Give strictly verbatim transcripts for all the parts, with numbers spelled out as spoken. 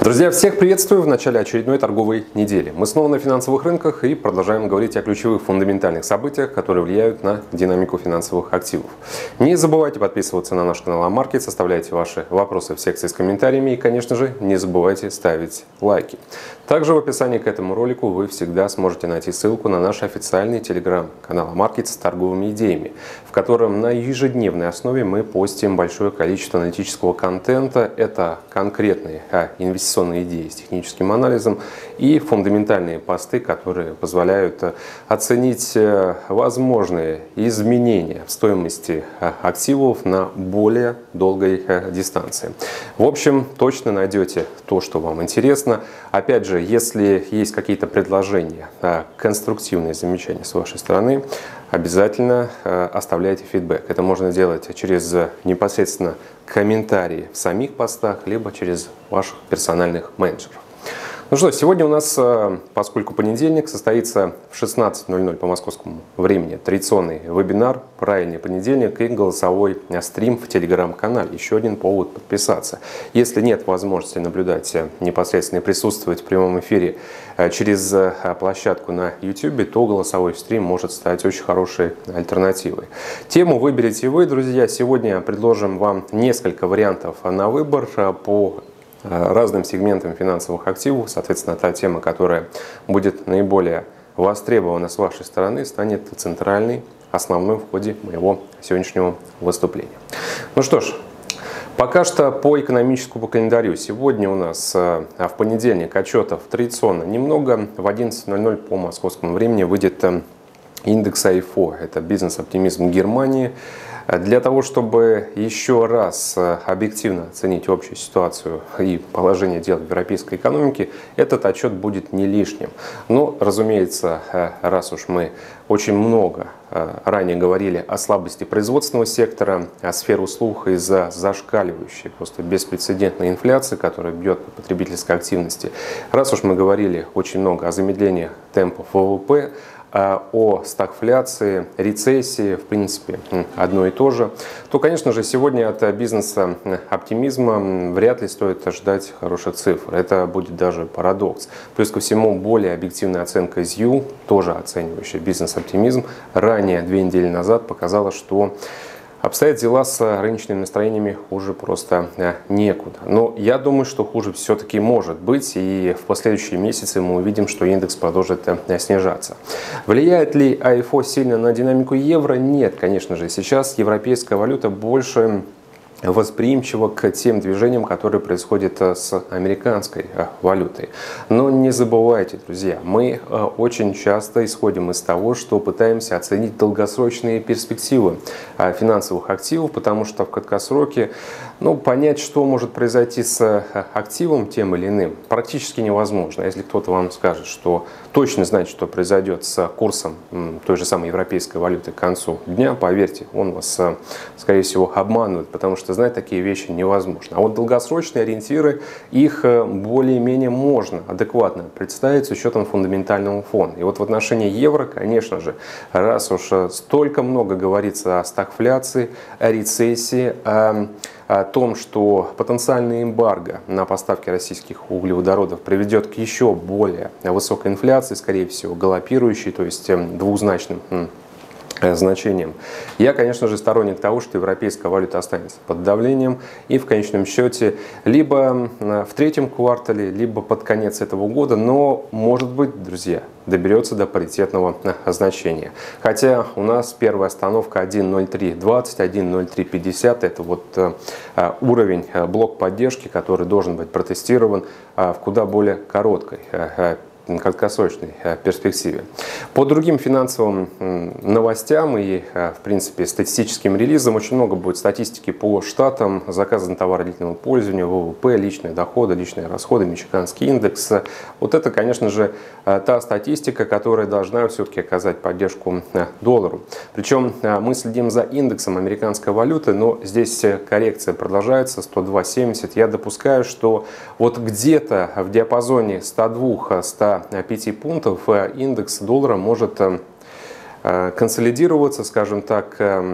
Друзья, всех приветствую в начале очередной торговой недели. Мы снова на финансовых рынках и продолжаем говорить о ключевых фундаментальных событиях, которые влияют на динамику финансовых активов. Не забывайте подписываться на наш канал Амаркетс, оставляйте ваши вопросы в секции с комментариями и, конечно же, не забывайте ставить лайки. Также в описании к этому ролику вы всегда сможете найти ссылку на наш официальный телеграм-канал Амаркетс с торговыми идеями, в котором на ежедневной основе мы постим большое количество аналитического контента. Это конкретные инвестиционные идеи с техническим анализом и фундаментальные посты, которые позволяют оценить возможные изменения в стоимости активов на более долгой дистанции. В общем, точно найдете то, что вам интересно. Опять же, если есть какие-то предложения, конструктивные замечания с вашей стороны, обязательно оставляйте фидбэк. Это можно делать через непосредственно комментарии в самих постах, либо через ваших персональных менеджеров. Ну что, сегодня у нас, поскольку понедельник, состоится в шестнадцать ноль ноль по московскому времени традиционный вебинар «Правильный понедельник» и голосовой стрим в телеграм-канале. Еще один повод подписаться. Если нет возможности наблюдать непосредственно и присутствовать в прямом эфире через площадку на YouTube, то голосовой стрим может стать очень хорошей альтернативой. Тему выберете вы, друзья. Сегодня предложим вам несколько вариантов на выбор по разным сегментам финансовых активов. Соответственно, та тема, которая будет наиболее востребована с вашей стороны, станет центральной, основной в ходе моего сегодняшнего выступления. Ну что ж, пока что по экономическому календарю. Сегодня у нас в понедельник отчетов традиционно немного. В одиннадцать ноль ноль по московскому времени выйдет индекс ай эф о. Это бизнес-оптимизм Германии. Для того, чтобы еще раз объективно оценить общую ситуацию и положение дел в европейской экономике, этот отчет будет не лишним. Но, разумеется, раз уж мы очень много ранее говорили о слабости производственного сектора, о сфере услуг из-за зашкаливающей, просто беспрецедентной инфляции, которая бьет по потребительской активности, раз уж мы говорили очень много о замедлении темпов вэ вэ пэ, о стагфляции, рецессии, в принципе, одно и то же, то, конечно же, сегодня от бизнеса оптимизма вряд ли стоит ожидать хороших цифр. Это будет даже парадокс. Плюс ко всему, более объективная оценка зью, тоже оценивающая бизнес-оптимизм, ранее, две недели назад, показала, что обстоят дела с рыночными настроениями хуже просто некуда. Но я думаю, что хуже все-таки может быть, и в последующие месяцы мы увидим, что индекс продолжит снижаться. Влияет ли ай эф о сильно на динамику евро? Нет, конечно же. Сейчас европейская валюта больше восприимчива к тем движениям, которые происходят с американской валютой. Но не забывайте, друзья, мы очень часто исходим из того, что пытаемся оценить долгосрочные перспективы финансовых активов, потому что в краткосроке ну, понять, что может произойти с активом тем или иным, практически невозможно. Если кто-то вам скажет, что точно знает, что произойдет с курсом той же самой европейской валюты к концу дня, поверьте, он вас, скорее всего, обманывает, потому что знать такие вещи невозможно. А вот долгосрочные ориентиры, их более-менее можно адекватно представить с учетом фундаментального фона. И вот в отношении евро, конечно же, раз уж столько много говорится о стагфляции, о рецессии, о о том, что потенциальный эмбарго на поставки российских углеводородов приведет к еще более высокой инфляции, скорее всего, галопирующей, то есть двузначным значением. Я, конечно же, сторонник того, что европейская валюта останется под давлением и в конечном счете либо в третьем квартале, либо под конец этого года, но, может быть, друзья, доберется до паритетного значения. Хотя у нас первая остановка один ноль три двадцать, один ноль три пятьдесят, это вот уровень, блок поддержки, который должен быть протестирован в куда более короткой краткосрочной перспективе. По другим финансовым новостям и, в принципе, статистическим релизам очень много будет статистики по штатам, заказы на товары длительного пользования, вэ вэ пэ, личные доходы, личные расходы, Мичиганский индекс. Вот это, конечно же, та статистика, которая должна все-таки оказать поддержку доллару. Причем мы следим за индексом американской валюты, но здесь коррекция продолжается, сто два семьдесят. Я допускаю, что вот где-то в диапазоне ста двух — ста пяти пунктов индекс доллара может консолидироваться, скажем так, в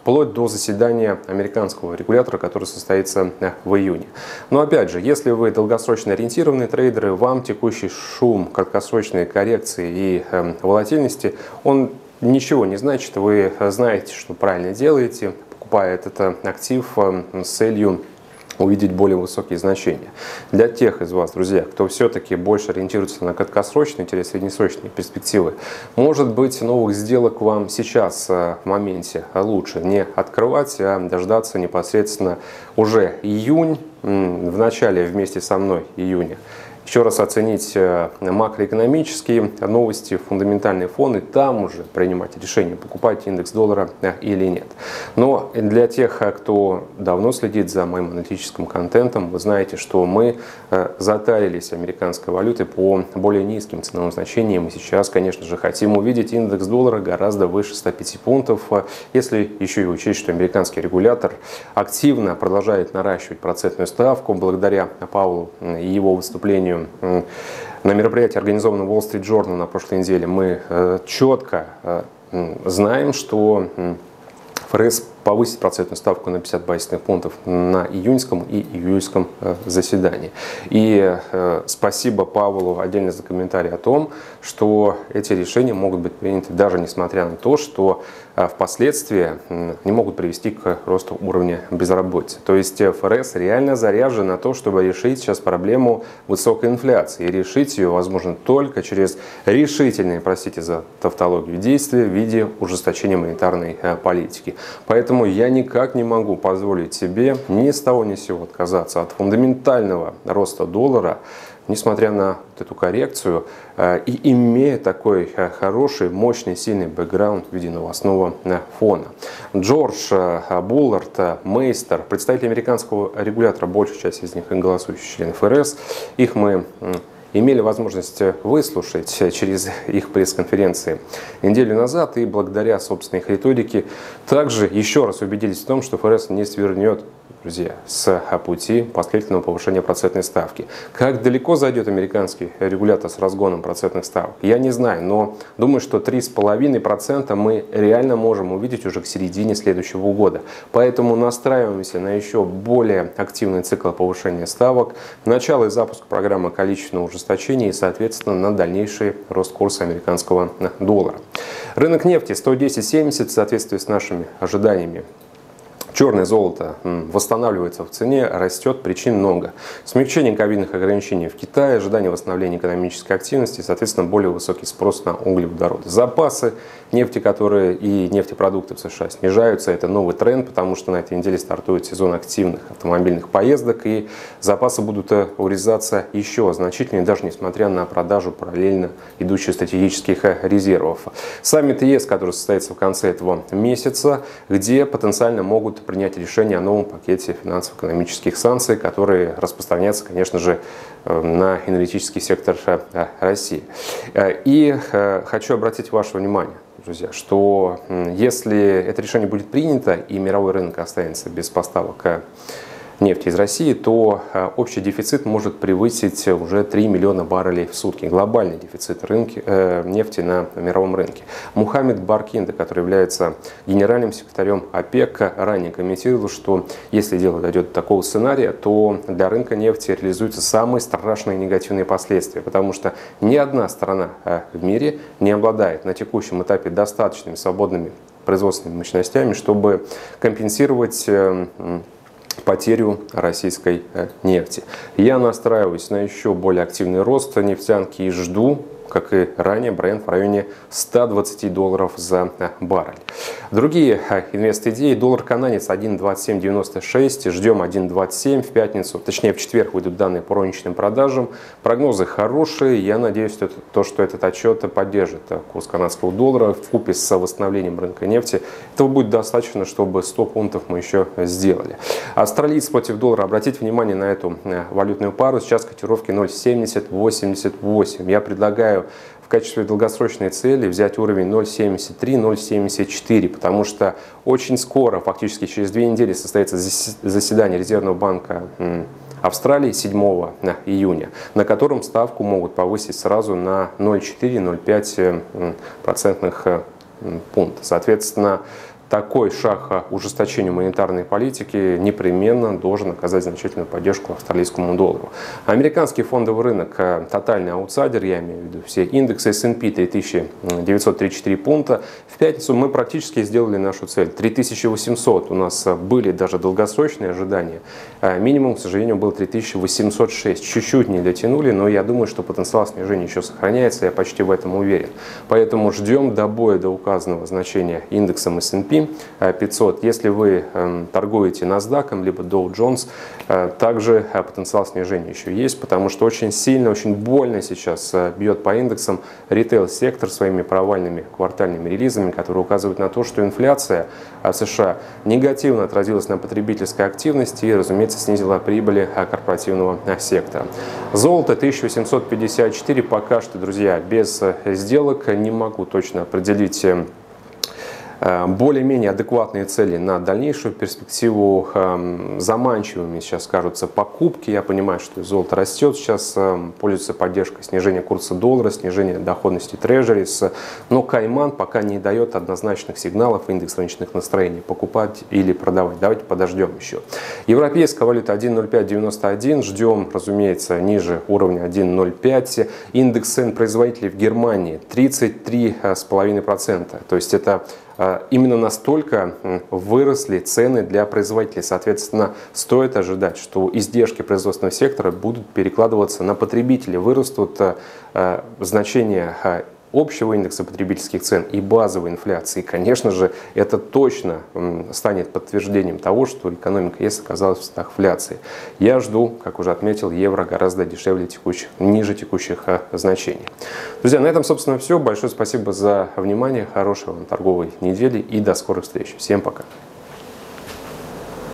вплоть до заседания американского регулятора, который состоится в июне. Но опять же, если вы долгосрочно ориентированные трейдеры, вам текущий шум краткосрочной коррекции и э, волатильности, он ничего не значит. Вы знаете, что правильно делаете, покупая этот актив э, с целью увидеть более высокие значения. Для тех из вас, друзья, кто все-таки больше ориентируется на краткосрочные или среднесрочные перспективы, может быть, новых сделок вам сейчас в моменте лучше не открывать, а дождаться непосредственно уже июнь, в начале вместе со мной июня. Еще раз оценить макроэкономические новости, фундаментальные фоны, там уже принимать решение, покупать индекс доллара или нет. Но для тех, кто давно следит за моим аналитическим контентом, вы знаете, что мы затарились американской валютой по более низким ценовым значениям. И сейчас, конечно же, хотим увидеть индекс доллара гораздо выше ста пяти пунктов. Если еще и учесть, что американский регулятор активно продолжает наращивать процентную ставку благодаря Паулу и его выступлению на мероприятии, организованном Wall Street Journal на прошлой неделе, мы четко знаем, что ФРС повысить процентную ставку на пятьдесят базисных пунктов на июньском и июльском заседании. И э, спасибо Павлу отдельно за комментарий о том, что эти решения могут быть приняты даже несмотря на то, что э, впоследствии э, не могут привести к росту уровня безработицы. То есть ФРС реально заряжен на то, чтобы решить сейчас проблему высокой инфляции. И решить ее возможно только через решительные, простите за тавтологию, действия в виде ужесточения монетарной э, политики. Поэтому Поэтому я никак не могу позволить себе ни с того ни с сего отказаться от фундаментального роста доллара, несмотря на вот эту коррекцию, и имея такой хороший, мощный, сильный бэкграунд в виде новостного фона. Джордж, Буллард, Мейстер, представители американского регулятора, большая часть из них голосующие члены ФРС, их мы имели возможность выслушать через их пресс-конференции неделю назад, и благодаря собственной их риторике также еще раз убедились в том, что ФРС не свернет, друзья, с пути последовательного повышения процентной ставки. Как далеко зайдет американский регулятор с разгоном процентных ставок, я не знаю, но думаю, что три с половиной процента мы реально можем увидеть уже к середине следующего года. Поэтому настраиваемся на еще более активный цикл повышения ставок, начало и запуск программы количественного ужесточения и, соответственно, на дальнейший рост курса американского доллара. Рынок нефти сто десять семьдесят в соответствии с нашими ожиданиями. Черное золото восстанавливается в цене, растет, причин много. Смягчение ковидных ограничений в Китае, ожидание восстановления экономической активности, соответственно, более высокий спрос на углеводороды. Запасы нефти, которые и нефтепродукты в США снижаются, это новый тренд, потому что на этой неделе стартует сезон активных автомобильных поездок, и запасы будут урезаться еще значительнее, даже несмотря на продажу параллельно идущих стратегических резервов. Саммит ЕС, который состоится в конце этого месяца, где потенциально могут принять решение о новом пакете финансово-экономических санкций, которые распространятся, конечно же, на энергетический сектор России. И хочу обратить ваше внимание, друзья, что если это решение будет принято и мировой рынок останется без поставок нефти из России, то общий дефицит может превысить уже три миллиона баррелей в сутки. Глобальный дефицит рынки, э, нефти на мировом рынке. Мухаммед Баркинда, который является генеральным секретарем ОПЕК, ранее комментировал, что если дело дойдет до такого сценария, то для рынка нефти реализуются самые страшные негативные последствия, потому что ни одна страна в мире не обладает на текущем этапе достаточными свободными производственными мощностями, чтобы компенсировать э, потерю российской нефти. Я настраиваюсь на еще более активный рост нефтянки и жду, как и ранее, бренд в районе ста двадцати долларов за баррель. Другие инвест-идеи. Доллар-канадец один двадцать семь девяносто шесть. Ждем один двадцать семь в пятницу. Точнее, в четверг выйдут данные по розничным продажам. Прогнозы хорошие. Я надеюсь, что то, что этот отчет поддержит курс канадского доллара вкупе с восстановлением рынка нефти. Этого будет достаточно, чтобы сто пунктов мы еще сделали. Австралиец против доллара. Обратите внимание на эту валютную пару. Сейчас котировки ноль семьдесят восемьдесят восемь. Я предлагаю в качестве долгосрочной цели взять уровень ноль семьдесят три — ноль семьдесят четыре, потому что очень скоро, фактически через две недели, состоится заседание Резервного банка Австралии седьмого июня, на котором ставку могут повысить сразу на ноль целых четыре — ноль целых пять процентных пункта. Соответственно, такой шаг к ужесточению монетарной политики непременно должен оказать значительную поддержку австралийскому доллару. Американский фондовый рынок – тотальный аутсайдер, я имею в виду все индексы эс энд пи три тысячи девятьсот тридцать четыре пункта. В пятницу мы практически сделали нашу цель. три тысячи восемьсот у нас были даже долгосрочные ожидания. Минимум, к сожалению, был три тысячи восемьсот шесть. Чуть-чуть не дотянули, но я думаю, что потенциал снижения еще сохраняется, я почти в этом уверен. Поэтому ждем добоя до указанного значения индексом эс энд пи пятьсот. Если вы э, торгуете NASDAQ, либо Dow Jones, э, также э, потенциал снижения еще есть, потому что очень сильно, очень больно сейчас э, бьет по индексам ритейл-сектор своими провальными квартальными релизами, которые указывают на то, что инфляция в США негативно отразилась на потребительской активности и, разумеется, снизила прибыли корпоративного сектора. Золото тысяча восемьсот пятьдесят четыре пока что, друзья, без сделок. Не могу точно определить более-менее адекватные цели на дальнейшую перспективу. Заманчивыми сейчас кажутся покупки. Я понимаю, что золото растет сейчас, пользуется поддержкой снижения курса доллара, снижения доходности трежерис. Но Кайман пока не дает однозначных сигналов, индекс рыночных настроений, покупать или продавать. Давайте подождем еще. Европейская валюта один ноль пять девяносто один. Ждем, разумеется, ниже уровня один ноль пять. Индекс цен производителей в Германии тридцать три целых пять десятых процента. То есть это именно настолько выросли цены для производителей. Соответственно, стоит ожидать, что издержки производственного сектора будут перекладываться на потребителей. Вырастут значения общего индекса потребительских цен и базовой инфляции. И, конечно же, это точно станет подтверждением того, что экономика ЕС оказалась в стагфляции. Я жду, как уже отметил, евро гораздо дешевле текущих, ниже текущих значений. Друзья, на этом, собственно, все. Большое спасибо за внимание. Хорошей вам торговой недели и до скорых встреч. Всем пока.